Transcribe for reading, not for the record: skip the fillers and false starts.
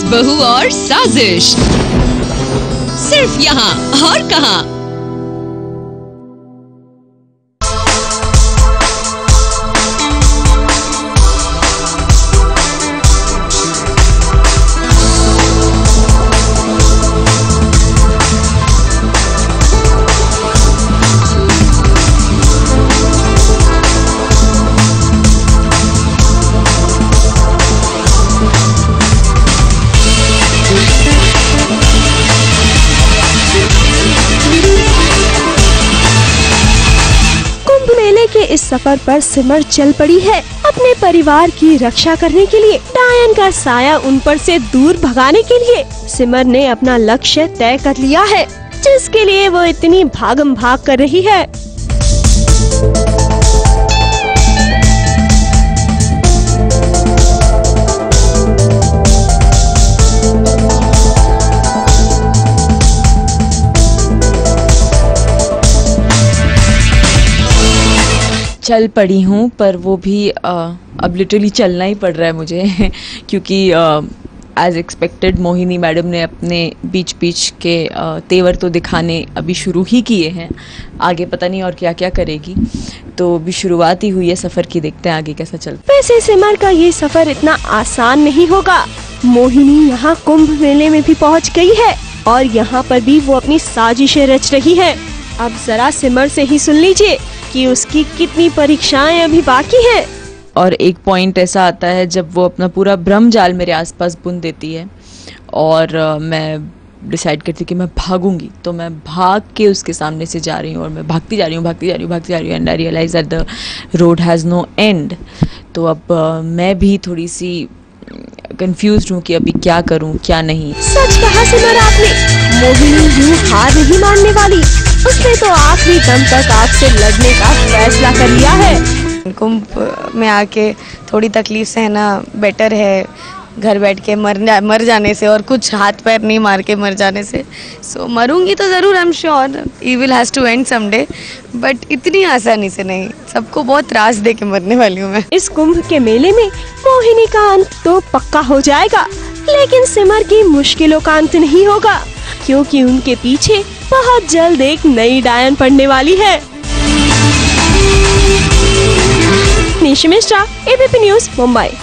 सास बहू और साजिश, सिर्फ यहाँ और कहाँ। के इस सफर पर सिमर चल पड़ी है अपने परिवार की रक्षा करने के लिए। डायन का साया उन पर से दूर भगाने के लिए सिमर ने अपना लक्ष्य तय कर लिया है, जिसके लिए वो इतनी भागम भाग कर रही है। चल पड़ी हूँ, पर वो भी अब लिटरली चलना ही पड़ रहा है मुझे क्योंकि एज एक्सपेक्टेड मोहिनी मैडम ने अपने बीच बीच के तेवर तो दिखाने अभी शुरू ही किए हैं। आगे पता नहीं और क्या क्या करेगी, तो अभी शुरुआत ही हुई है सफ़र की, देखते हैं आगे कैसा चलता है। वैसे सिमर का ये सफ़र इतना आसान नहीं होगा। मोहिनी यहाँ कुंभ मेले में भी पहुँच गई है और यहाँ पर भी वो अपनी साजिशें रच रही है। अब जरा सिमर से ही सुन लीजिए कि उसकी कितनी परीक्षाएं अभी बाकी हैं। और एक पॉइंट ऐसा आता है जब वो अपना पूरा भ्रम जाल मेरे आसपास बुन देती है और मैं डिसाइड करती कि मैं भागूंगी, तो मैं भाग के उसके सामने से जा रही हूँ और मैं भागती जा रही हूँ and I realize that the road has no end. तो अब मैं भी थोड़ी सी कंफ्यूज्ड हूँ कि अभी क्या करूँ क्या नहीं। सच कहा सिमर आपने, मोहिनी यूँ हार नहीं मानने वाली। उसने तो आखिरी दम तक आपसे लड़ने का फैसला कर लिया है। कुंभ में आके थोड़ी तकलीफ सहना बेटर है घर बैठ के मर जाने से, और कुछ हाथ पैर नहीं मार के मर जाने से। सो मरूंगी तो ज़रूर, I am sure evil has to end someday, but इतनी आसानी से नहीं। सबको बहुत त्रास दे के मरने वाली हूँ मैं। इस कुंभ के मेले में मोहिनी का अंत तो पक्का हो जाएगा, लेकिन सिमर की मुश्किलों का अंत नहीं होगा, क्योंकि उनके पीछे बहुत जल्द एक नई डायन पड़ने वाली है। Nishi Mishra, ABP news, Mumbai.